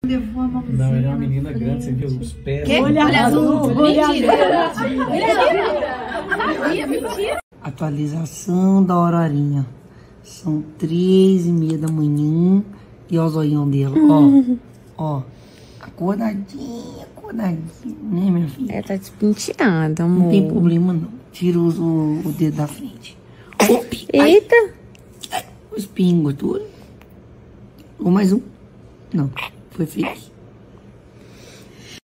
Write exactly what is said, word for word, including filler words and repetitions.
Levou a mãozinha. Não, ela é uma menina grande, você viu os pés. Que? Olho azul. Mentira. Mentira. Mentira. Atualização da Aurorinha. São três e meia da manhã. E olha o zoião dela, ó. Ó. Acordadinha, acordadinha, né, minha filha? Ela tá despinteada, amor. Não tem problema, não. Tira os, o, o dedo da frente. Opi, Eita. ai, os pingos, tudo. Ou mais um. Não, foi fake.